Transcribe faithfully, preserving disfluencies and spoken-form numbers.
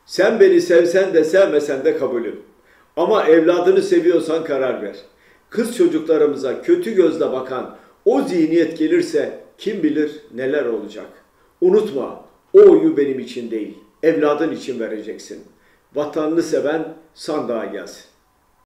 Sen beni sevsen de sevmesen de kabulüm. Ama evladını seviyorsan karar ver. Kız çocuklarımıza kötü gözle bakan o zihniyet gelirse kim bilir neler olacak. Unutma, o oyu benim için değil, evladın için vereceksin. Vatanını seven sandığa gelsin.